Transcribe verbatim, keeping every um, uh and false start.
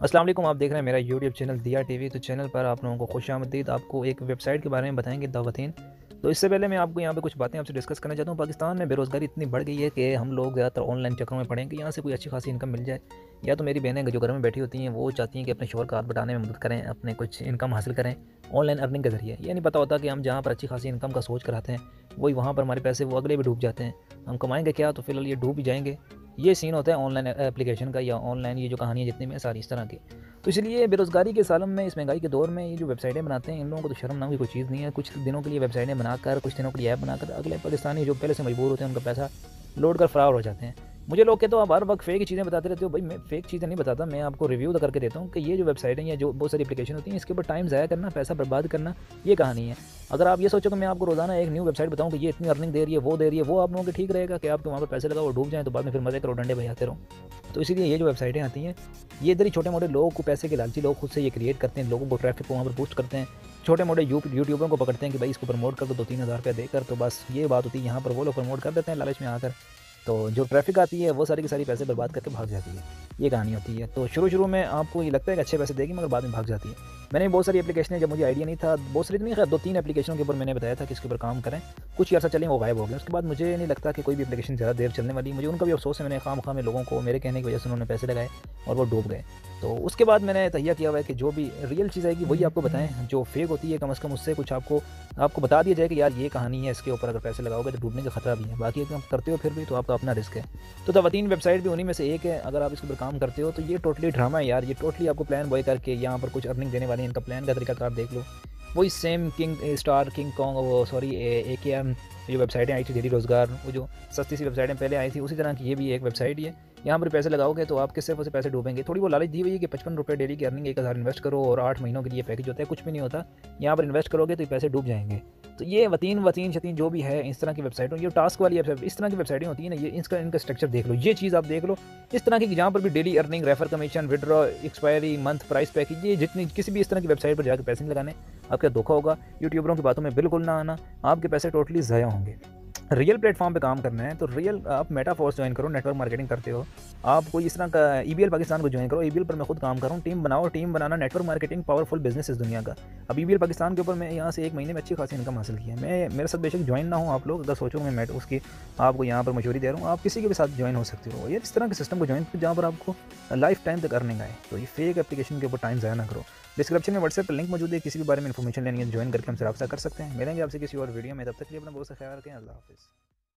अस्सलाम वालेकुम, आप देख रहे हैं मेरा यूट्यूब चैनल दिया टीवी। तो चैनल पर आप लोगों को खुशामदीद। आपको एक वेबसाइट के बारे में बताएंगे दावतीन। तो इससे पहले मैं आपको यहाँ पे कुछ बातें आपसे डिस्कस करना चाहता हूँ। पाकिस्तान में बेरोज़गारी इतनी बढ़ गई है कि हम लोग ज़्यादातर ऑनलाइन चक्करों में पड़े हैं कि यहाँ से कोई अच्छी खासी इनकम मिल जाए। या तो मेरी बहनें जो घर में बैठी होती हैं वो चाहती हैं कि अपने शोहर का हाथ बटाने में मदद करें, अपने कुछ इनकम हासिल करें ऑनलाइन अर्निंग के ज़रिए। ये नहीं पता होता कि हम जहाँ पर अच्छी खासी इनकम का सोच कर आते हैं वही वहाँ पर हमारे पैसे वो अगले भी डूब जाते हैं। हम कमाएंगे क्या, तो फिलहाल ये डूब ही जाएंगे। ये सीन होता है ऑनलाइन एप्लीकेशन का या ऑनलाइन ये जो कहानियाँ जितनी में सारी इस तरह की। तो इसलिए बेरोज़गारी के सालम में, इस महंगाई के दौर में, ये जो वेबसाइटें बनाते हैं इन लोगों को तो शर्म नाम की कोई चीज़ नहीं है। कुछ दिनों के लिए वेबसाइटें बनाकर, कुछ दिनों के लिए ऐप बनाकर अगले पाकिस्तानी जो पहले से मजबूर होते हैं उनका पैसा लोड कर फरार हो जाते हैं। मुझे लोग कहते हो आप हर वक्त फेक चीज़ें बताते रहते हो। भाई मैं फेक चीज़ें नहीं बताता, मैं आपको रिव्यू तो करके देता हूँ कि ये जो वेबसाइटें या जो बहुत सारी एप्लीकेशन होती हैं इसके ऊपर टाइम ज़ाया करना, पैसा बर्बाद करना, ये कहानी है। अगर आप ये सोचो कि मैं आपको रोज़ाना एक न्यू वेबसाइट बताऊँ कि ये इतनी अर्निंग दे रही है, वो दे रही है, वो आप लोगों के ठीक रहेगा कि आपके वहाँ पर पैसे लगाओ और डूब जाएँ तो बाद में फिर मज़े करो, डंडे बजाते रहो। तो इसीलिए ये जो वेबसाइटें आती हैं ये इधर ही छोटे मोटे लोगों को, पैसे के लालची लोग खुद से ये क्रिएट करते हैं, लोगों को ट्रैफिक को वहाँ पर बूस्ट करते हैं। छोटे मोटे यू यूट्यूबरों को पकड़ते हैं कि भाई इसको प्रमोट कर दो दो तीन हज़ार रुपया देकर, तो बस ये बात होती है। यहाँ पर वो लोग प्रमोट कर देते हैं लालच में आकर, तो जो ट्रैफिक आती है वो सारी की सारी पैसे बर्बाद करके भाग जाती है। ये कहानी होती है। तो शुरू शुरू में आपको ये लगता है कि अच्छे पैसे देगी मगर बाद में भाग जाती है। मैंने बहुत सारी एप्लीकेशनें, जब मुझे आइडिया नहीं था, बहुत सारी तो नहीं, खैर दो तीन एप्लीकेशनों के ऊपर मैंने बताया था कि इसके ऊपर काम करें। कुछ अर्सा चलें वो गायब हो गए। उसके बाद मुझे नहीं लगता कि कोई भी एप्लीकेशन ज़्यादा देर चलने वाली। मुझे उनका भी अफसोस है, मैंने खाम-खा में लोगों को मेरे कहने की वजह से उन्होंने पैसे लगाए और वो डूब गए। तो उसके बाद मैंने तहिया किया हुआ है कि जो भी रियल चीज़ आएगी वही आपको बताएँ। जो फेक होती है कम से कम उससे कुछ आपको आपको बता दिया जाए कि यार ये कहानी है, इसके ऊपर अगर पैसे लगाओगे तो डूबने का खतरा भी है। बाकी अगर आप करते हो फिर भी तो आपका अपना रिस्क है। तो तवतीन वेबसाइट भी उन्हीं में से एक है। अगर आप इसके ऊपर काम करते हो तो ये टोटली ड्रामा है यार। ये टोटली आपको प्लान बॉय करके यहाँ पर कुछ अर्निंग देने वाली है। इनका प्लान का तरीकाकार देख लो। वही same King Star, King Kong, वो सॉरी ए के एम, जो वेबसाइटें आई थी डेली रोज़गार, वो जो सस्ती सी वेबसाइटें पहले आई थी, उसी तरह की ये भी एक वेबसाइट ही है। यहाँ पर पैसे लगाओगे तो आपके सिर्फ उसे पैसे डूबेंगे। थोड़ी वो लालच दी हुई है कि पचपन रुपये डेली की अर्निंग, एक हज़ार इन्वेस्ट करो और आठ महीनों के लिए पैकेज होता है। कुछ भी नहीं होता। यहाँ पर इन्वेस्ट करोगे तो ये पैसे डूब जाएंगे। तो ये वतीन वतीन शतीन जो भी है इस तरह की वेबसाइटों, ये टास्क वाली वेबसाइट, इस तरह की वेबसाइटें होती हैं ना, ये इसका इनका स्ट्रक्चर देख लो। ये चीज़ आप देख लो इस तरह की, जहाँ पर भी daily earning, refer commission, withdraw, expiry, month price package, ये जितनी किसी भी इस तरह की वेबसाइट पर जाकर पैसे नहीं लगाने। आपका धोखा होगा। यूट्यूबरों की बातों में बिल्कुल ना आना, आपके पैसे टोटली ज़ाया होंगे। रियल प्लेटफॉर्म पे काम करना है तो रियल आप मेटाफोर्स ज्वाइन करो। नेटवर्क मार्केटिंग करते हो आप, कोई इस तरह का ईबीएल पाकिस्तान को ज्वाइन करो। ईबीएल पर मैं खुद काम कर रहा हूँ। टीम बनाओ। टीम बनाना, नेटवर्क मार्केटिंग पावरफुल बिजनेस इस दुनिया का। अब ईबीएल पाकिस्तान के ऊपर मैं यहाँ से एक महीने में अच्छी खासी इनकम हासिल की है। मैं, मेरे साथ बेशक ज्वाइन ना हो आप लोग, अगर सोचो मैं मेट उसकी आपको यहाँ पर मशवरी दे रहा हूँ, आप किसी के भी साथ ज्वाइन हो सकते हो। ये इस तरह के सिस्टम को ज्वाइन करो जहाँ पर आपको लाइफ टाइम तक अर्निंग आए। तो ये फेक एप्लीकेशन के ऊपर टाइम ज़ाया ना करो। डिस्क्रिप्शन में व्हाट्सएप पर लिंक मौजूद है, किसी भी बारे में इन्फॉर्मेशन लेनी है ज्वाइन करके हमसे रब्ता कर सकते हैं। मिलेंगे आपसे किसी और वीडियो में, तब तक के लिए अपना बहुत सा ख्याल रखें। अल्लाह हाफिज़।